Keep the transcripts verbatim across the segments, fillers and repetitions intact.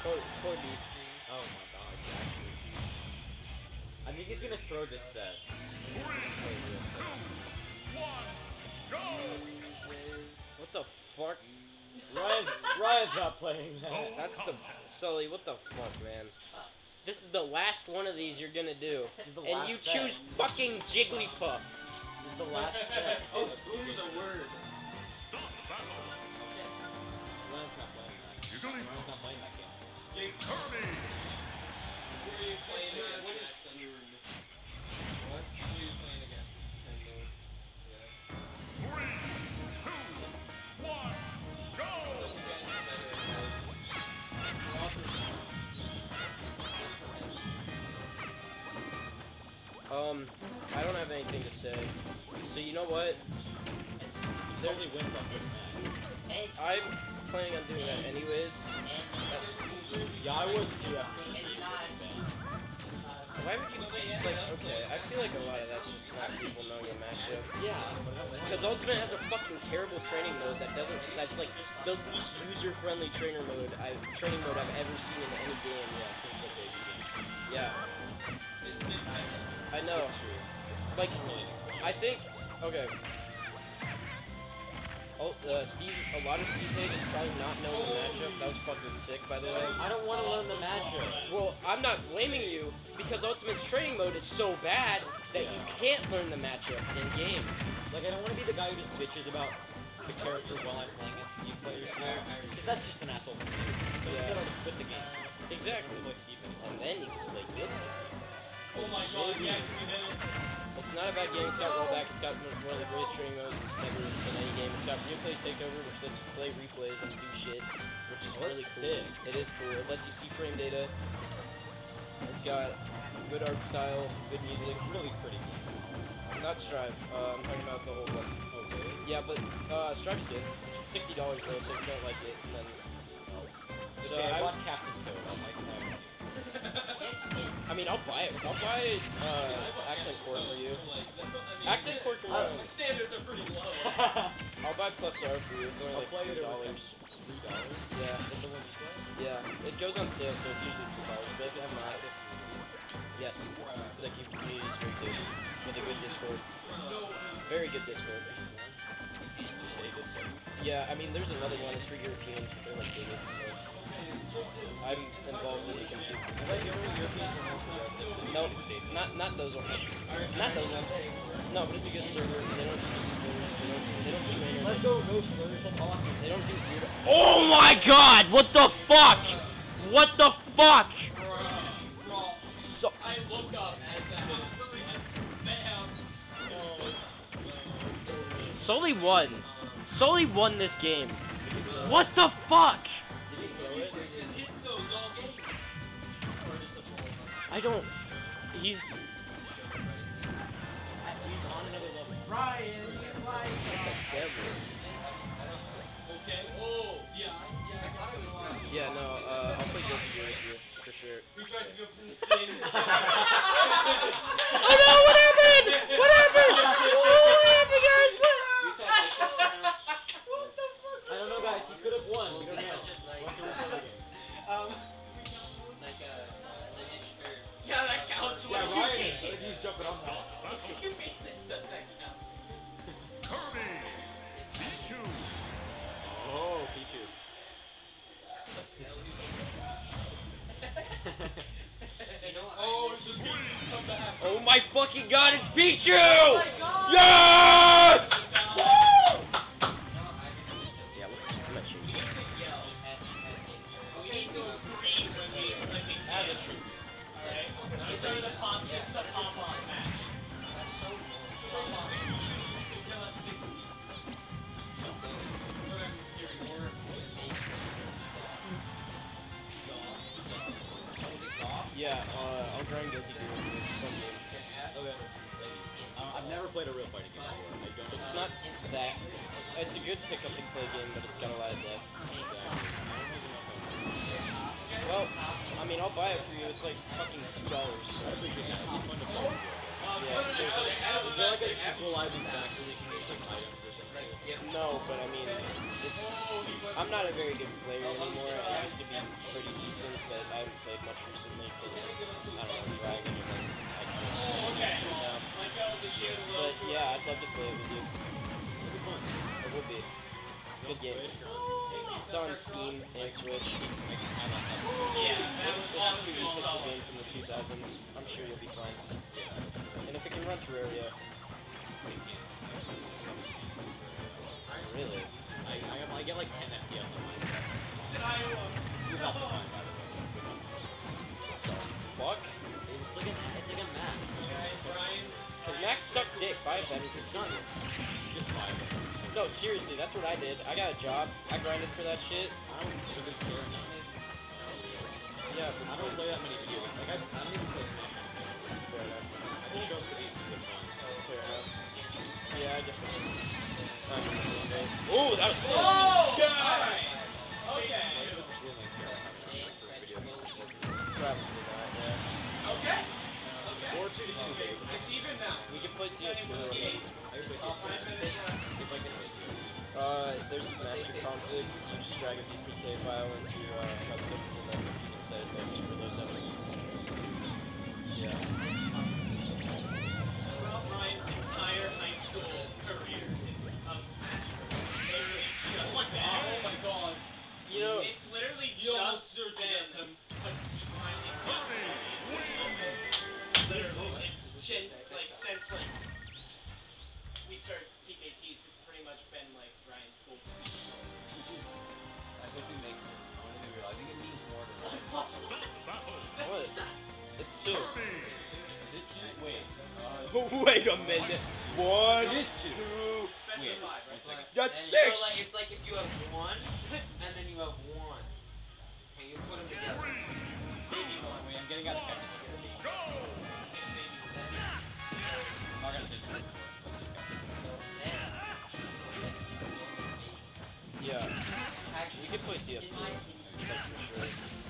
Poor, poor D. Oh my god, Jackson. I think he's gonna throw this set. What the fuck? Ryan, Ryan's not playing that. That's the Sully. What the fuck, man? This is the last one of these you're gonna do, the and last you set. choose fucking Jigglypuff. This is the last set. Oh, spoon is a word. Ryan's not playing that. Ryan's not playing that game. Jake Kirby. Who are you playing against? What is what? Who are you playing against? Three, two, one, go! Um, I don't have anything to say. So you know what? If Sully wins, I'll quit Smash. I'm planning on doing that anyways. Yeah, I was too after Why would you like? Okay, I feel like a lot of that's just not people knowing the matchup. Yeah, Because Ultimate has a fucking terrible training mode that doesn't. That's like the least user-friendly trainer mode I training mode I've ever seen in any game. yeah, Yeah. It's midnight. I know. Like, I think. Okay. Oh, uh, Steve. A lot of Steve Hay is probably not knowing the matchup. That was fucking sick, by the way. I don't want to learn the matchup. Well, I'm not blaming you because Ultimate's training mode is so bad that you can't learn the matchup in game. Like, I don't want to be the guy who just bitches about the characters while I'm playing against Steve players. Because that's just an asshole thing to do. So Yeah. instead I'll just quit the game. Exactly. Play Steve anymore. And then you can play good. Oh my god, yeah, can you hit it? It's not a bad game. It's got rollback. It's got one of the greatest training modes ever in any game. It's got replay takeover, which lets you play replays and do shit, which is Oh, really that's cool. sick. It is cool. It lets you see frame data. It's got good art style, good music. Really pretty game. Not Strive. Uh, I'm talking about the whole one. Oh, really? Yeah, but uh, Strive's good. Sixty dollars though, so if you don't like it, then. So Okay, I I, bought Captain Toad. I like that. I mean, I'll buy it. I'll buy uh, Accent Core for you. Accent Core can My run. standards are pretty low. I'll buy Plus Star for you. It's only I'll like play three it over dollars. three dollars. Yeah, Is the one you play? yeah. It goes on sale, so it's usually two dollars. But if it's not, yes, the community is very good with a good Discord. Very good Discord. Just say Discord. Yeah, I mean, there's another one. It's for Europeans, but they're like bigots. So I'm involved in the community. I like the only Europeans are more progressive. No, not not those ones. Not those ones. No, but it's a good server. They don't do slurs. They don't. They don't do anything. Let's go, go slurs. That's awesome. They don't do weird. Oh my God! What the fuck? What the fuck? So. I woke up as that. Bam. Sully won. Sully won this game. What the fuck? Did you throw it? Hit those all game. I don't. He's. He's on another level. Ryan, like. Devil. Okay. Oh, yeah. Yeah, I thought it was Ryan. Yeah, no. Uh, I'll play Guilty Gear with you for sure. We tried to go from the same. Oh no! What happened? What happened? What happened, guys? What? What the fuck? I don't know, guys. He could have won. We don't know. We'll have to replay the game. Um. Like a lineage for. Yeah, that counts. Yeah, Ryan. He's jumping on top. You beat it. Does that count? Kirby! Pichu! Oh, Pichu. Oh, it's just come back. Oh my fucking God! It's Pichu! Oh my God! Yes! Woo! Yeah, look, I'm not shooting. We need to yell. We need to scream when we when we As a shoot. Alright? It's only the pop, it's the pop on match. That's so cool. Pop on. Kill at sixty. Whatever you're hearing. Yeah, uh, I'll grind Guilty Gear with this fun game. Okay. Uh, I've never played a real fighting game before. I don't It's not that. It's a good pick up and play game, but it's got a lot of depth. Well, I mean, I'll buy it for you. It's like fucking two dollars. That's a good game. It'd be fun to play. Yeah, there's a, Is there like an equalizing factor we can use like items or something? no, but I mean, it's, I'm not a very good player anymore. I used to be pretty decent, but I haven't played much recently because, I don't know, Dragon and then I can't. Okay. Um, Let go of the shield a but little. yeah, I'd love to play it with you. It'll be fun. It will be. It's a good game. It's on Steam and Switch. Yeah, that It's, was all it's a two v six game from the two thousands. I'm sure you'll be fine. And if it can run Terraria. Really? I, I, am- I get like ten F P S on mine. It's in Iowa. Without the fun, by the way. Fuck? It's like a, it's like a map. Okay, Brian. Cause Max sucked dick. Buy a better system. Just buy it. No, seriously, that's what I did. I got a job. I grinded for that shit. I don't really care now. Yeah, I but don't play that many video games. Like, I, I don't even play Smash anymore. fair enough. I just show up to these good fun. Fair enough. Yeah, I guess that's Oh, that was sick. Oh, God. Okay. It's really exciting for video games. Probably not, yeah. Okay. Okay. Or two is too big. It's even now. We can play C S two. I usually Oh, five minutes left. if I can play two. Uh, there's a master config. You just drag a D P K file into your uh, customs and then you can set it next for those settings. Yeah. Throughout Brian's entire high school career, it's of Smash Bros. Literally just like that. Oh my god. You know, It's literally You just almost been a tiny Literally, it's shit, like, since, like, we started T K Ts, it's pretty much been, like, Brian's cool. I hope it makes it. I don't even realize. I think it means more to Ryan. Impossible. what? It's two. Is it two? Wait. Uh, Wait a minute. What is two? Best Wait, of five, one right? second. That's And six. So, like, it's like if you have one, and then you have one, and you put them together. Maybe one. Wait, I'm getting out of technical here. Go! I'm not gonna take it. Yeah. Actually, We could play T F in two. my opinion, That's for sure.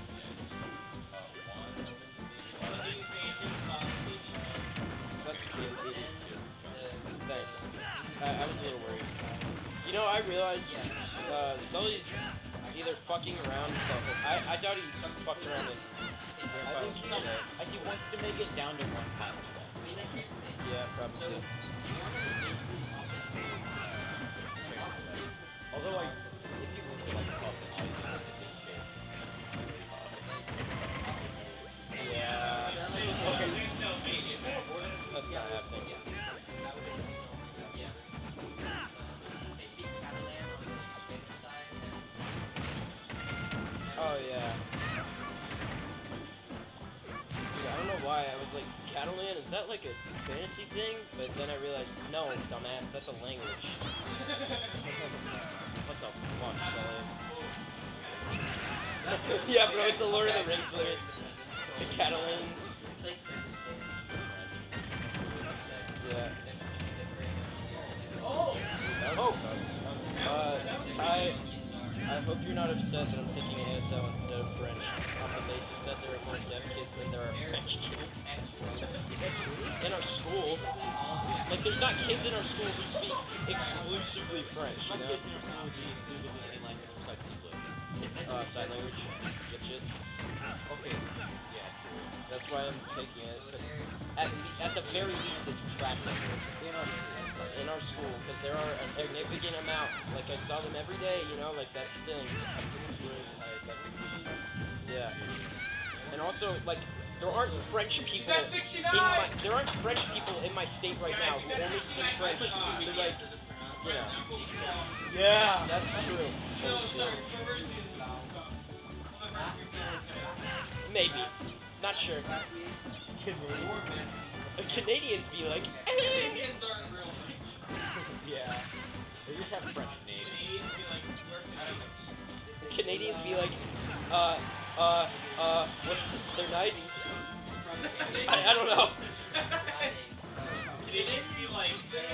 That's true. It is two. Thanks. I, I was a little worried. You know, I realized uh, Sully's either fucking around. So I, I doubt he fucked around in I think he's not, I, he wants to make it down to one class percent. Yeah, probably. Although, like, if you really like Puff, then all you can do is just Yeah. Okay. Please no baby. That's not happening. Oh yeah. Dude, I don't know why. I was like, Catalan, is that like a fantasy thing? But then I realized, no, dumbass, that's a language. What the fuck, Sully? Yeah, bro, it's a Lord of the Rings lyric. The Catalans. Yeah. Oh! Oh! Uh, Ty, I hope you're not upset that I'm taking A S L instead of French on the basis that there are more deaf kids than there are French kids. In our school, like there's not kids in our school who speak exclusively French, My you know? kids in our school would be exclusively any language besides English. Uh, sign language, get shit. Okay. Yeah, true. That's why I'm taking it. 'Cause At, at the very least, it's practical In our school. in our school, because there are a significant amount. Like I saw them every day, you know, like that's the thing. Alright, that's a good Yeah. And also, like, there aren't French people at in sixty-nine! my, there aren't French people in my state right now who only speak French. They're like, you know. Yeah, that's true. No, That's sorry. true. Reverse it. Maybe. Not sure. The Canadians be like, Canadians aren't real Yeah. They just have French names. Canadians be like, we're Canadians. Canadians be like, uh, uh, uh, what's, they're nice? I, I don't know. Canadians be like,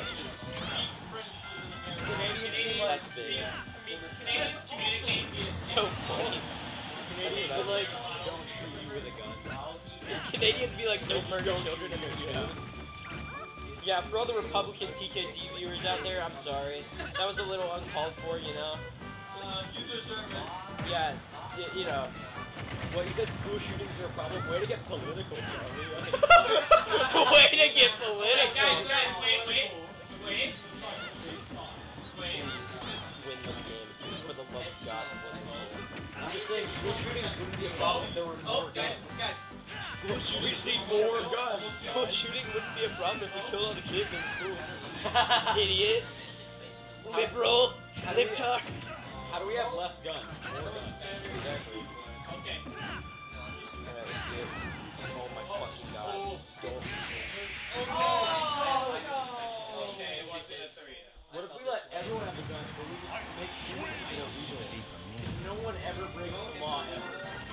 Canadians be like, Canadians communicate via so funny. Canadians But would like, don't shoot you with a gun. Canadians be like, don't murder children in their schools. Yeah, for all the Republican T K T viewers out there, I'm sorry. That was a little uncalled for, you know? Uh, you deserve it. Yeah, y- you know, What, you said school shootings are a problem? Way to get political, Charlie. Like, Way to get Wait, political. guys, guys, wait, wait, wait. Wait. Win this game. For the love of God, win this game. I'm just saying, school shootings wouldn't be a problem if there were Oh, more guys, guns. guys. School shootings need more guns. School shooting wouldn't be a problem if we kill all the kids in school. Idiot. Liberal. Libtard. How do we have less guns? More guns. Exactly. Okay. Alright, let's do it. Oh my fucking god. Go. Oh, no. Okay, it wasn't a three. What if we let everyone have a gun, but we just make sure it's illegal? No one ever breaks the law ever.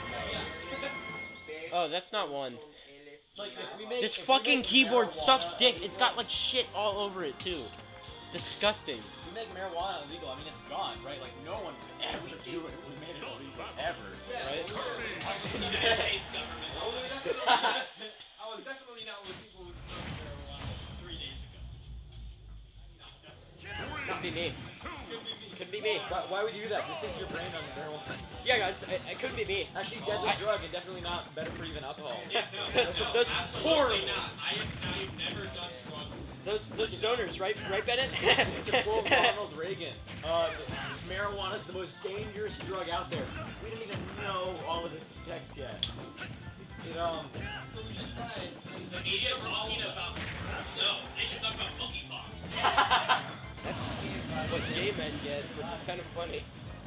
Oh, that's not one. It's like if we make This if we fucking make keyboard marijuana- sucks dick. It's got like shit all over it too. Disgusting. If we make marijuana illegal, I mean it's gone, right? Like no one would ever do it if we made it illegal ever, right? United States government. I was definitely not, I was definitely not with people who smoked marijuana three days ago. No, definitely. Could be me. Could be me. Could be me. Why, why would you do that? This is your brain on marijuana. Yeah, guys, it, it could be me. Actually, deadly drug and definitely not better for even alcohol. Yeah, no, no, That's absolutely horrible. not. I have, I've never done drugs. Those those stoners, right? Right, Bennett? To quote Ronald Reagan, uh, marijuana is the most dangerous drug out there. We don't even know all of its effects yet. It um. So we should try it. and The then media for all talking of us. about. No, they should talk about monkeypox. That's what gay men get, which is kind of funny.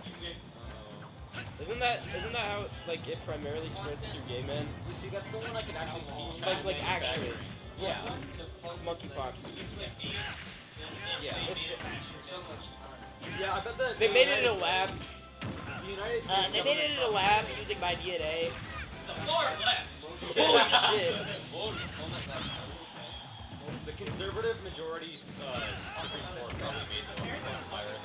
Isn't that isn't that how like it primarily spreads through gay men? You see, that's the one I can actually see. Like like actually, Yeah. monkeypox. Yeah, it's, Yeah, I bet the. they the made it in a United lab. States- The United States. Uh, they made it in a government lab using my D N A. The floor left. Holy shit! The conservative majority uh, Supreme Court probably made the virus.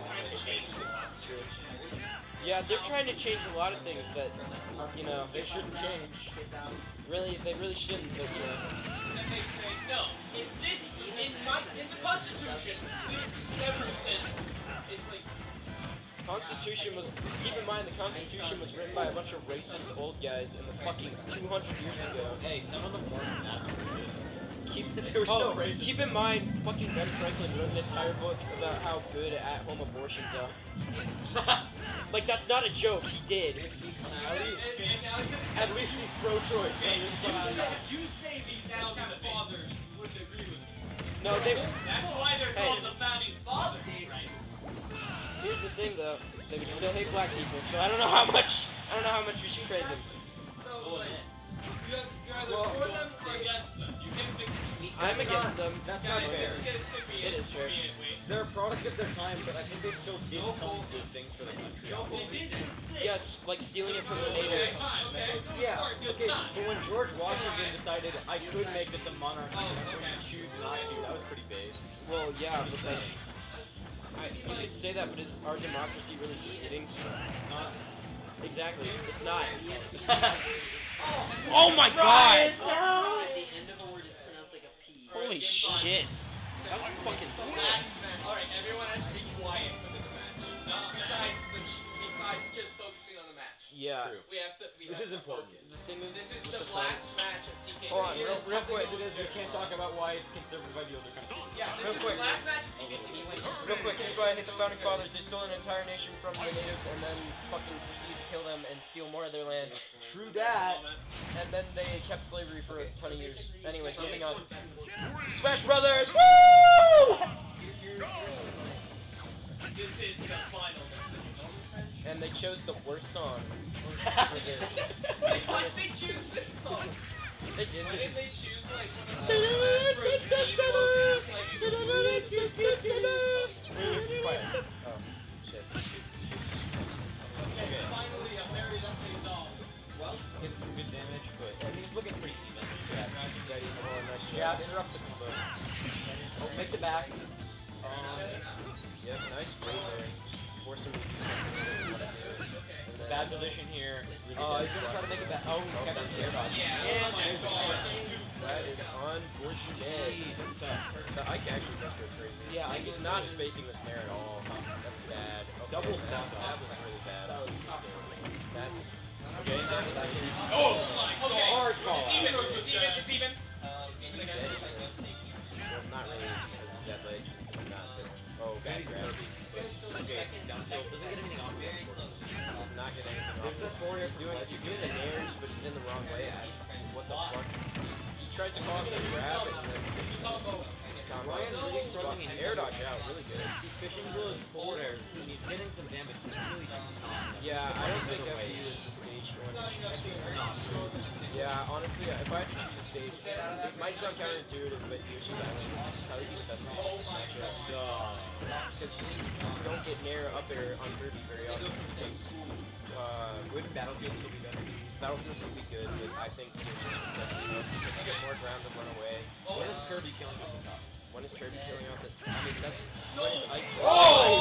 Yeah, they're trying to change a lot of things that, you know, They shouldn't change. really, they really shouldn't. But, uh, That makes sense. No, in this, in my, in the Constitution, it never says. It's like. Constitution was, keep in mind the Constitution was written by a bunch of racist old guys in the fucking two hundred years ago. Hey, some of them weren't that racist. Keep, They were oh, still racist. keep in mind, fucking Ben Franklin wrote an entire book about how good at home abortions are. Like, that's not a joke, he did. At least, at least he's pro-choice. You say these founding fathers wouldn't agree with you. No, they, That's why they're Hey. called the founding fathers, right? here's the thing though, they would still hate black people, so I don't know how much, I don't know how much we should praise them. So, like, you have- you're either for them or against them. You can pick. I'm against them. That's not Guys, fair. this is gonna stick me It in is fair. for me anyway. They're a product of their time, but I think they still did some good things for the country. They did it. Yes, like stealing it from the Okay, natives. fine, okay. Yeah, For a good okay, time. but when George Washington decided I could make this a monarchy, Oh, and everyone okay. choose not to, that was pretty base. Well, yeah, but then, I, you could say that, but is our democracy really succeeding? Not Exactly, it's not. Oh, Oh my god! At the end of a word, it's pronounced like a P. Holy shit. That was fucking sick. Alright, everyone has to be quiet for this match. No, besides, the, besides just focusing on the match. Yeah. True. We have to. We This have is to important. focus. The thing is, This is with the the last match of T K. Hold on, It real- is real something quick. as it is, we can't talk about why conservative ideals are kind of stupid. Yeah, this Real is quick. the last match of T K T. Real quick, here's why I hate the founding fathers. They stole an entire nation from the natives and then fucking proceeded to kill them and steal more of their land. True that. And then they kept slavery for a ton of years. Anyways, moving on. Smash Brothers! Woo! This is the final. And they chose the worst song for this. Why did they choose this song? They did. Why didn't they choose like one of the first steamboats, like Quiet. Oh, shit. okay, finally a parry that pays off. Well, get some good damage, but and he's looking pretty even. Yeah, ready. Hold on, nice Yeah, shot. interrupt the combo. Oh, makes it back. Um, Yep, nice play there. Force him to do something he doesn't want to do. And then- bad position here. Really Uh, good he's gonna block. try to make it back. Oh, he's got that air dodge. Yeah, And oh my there's the God. punch. That is unfortunate. That's tough. The Ike actually does go crazy. Yeah, Ike Ike is is not good. spacing the snare at all. That's bad. Okay, Double that, stop. that was really bad. That's Okay, now that I can... Oh my god. Okay. Hard call It's even. out. It's even. It's even. Well, not really that late. Not that. Oh, bad grab. Okay, down tilt. Doesn't get anything off yet. Not getting anything off. There's four he's doing, he's doing the nairs, but he's in the wrong way. What the fuck? He tries to call him the grab and then... Ryan really struggling in air dodge out, really good. He's fishing for his forward airs, and he's getting some damage. He's really yeah, I don't think F U is the stage for one. Yeah, honestly, if I had to choose the stage, it might sound counterintuitive, but Yoshi's Island would probably be the best matchup. Because you don't get near up air on Kirby very often. Uh, wouldn't Battlefield still be better? Battlefield would be good, but I think Yoshi is definitely enough to get more ground and run away. When is Kirby killing off the top? When is Kirby killing off the top? I mean, that's... When is Ike... Oh!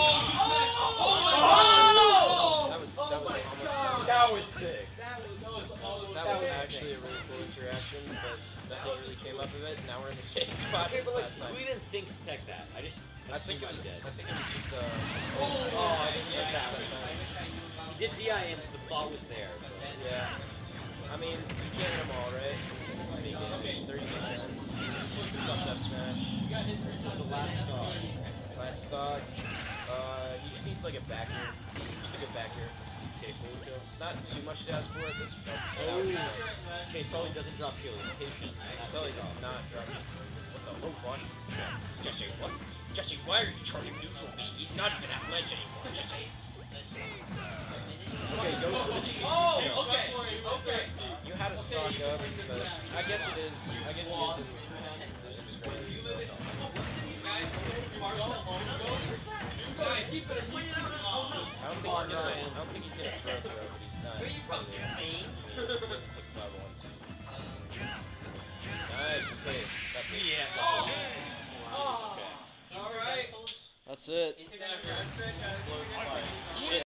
That was... That was almost... That was sick. That was actually a really cool interaction, but nothing really came up of it. Now we're in the same spot as last time. We didn't think tech that. I just... I think it was dead. I think it was just, uh... Oh, I didn't get that one. He did D I M, so the ball was there. So. Yeah. I mean, you can't hit them all, right? Big damage, thirty percent. Fucked up smash. The last stock. Last stock. Uh, he just needs like a back here. Just a good back here. Okay, cool kill. Not too much to ask for at this point. Oh. Okay, Sully doesn't drop kill. He's patient. Sully does not drop kill. What the oh fuck? Jesse, what? Jesse, why are you charging neutral me? He's not even at ledge anymore, Jesse. Okay, go for the G. Oh, okay, okay. You had a stock up, but I guess it is. I guess it is in, in the range. Guys, keep it. I don't think he's gonna. I don't think he's gonna throw throw, but he's not. Where are you from, Spain? Nice, okay. That's it. Yeah. Oh. All right. That's it. Shit.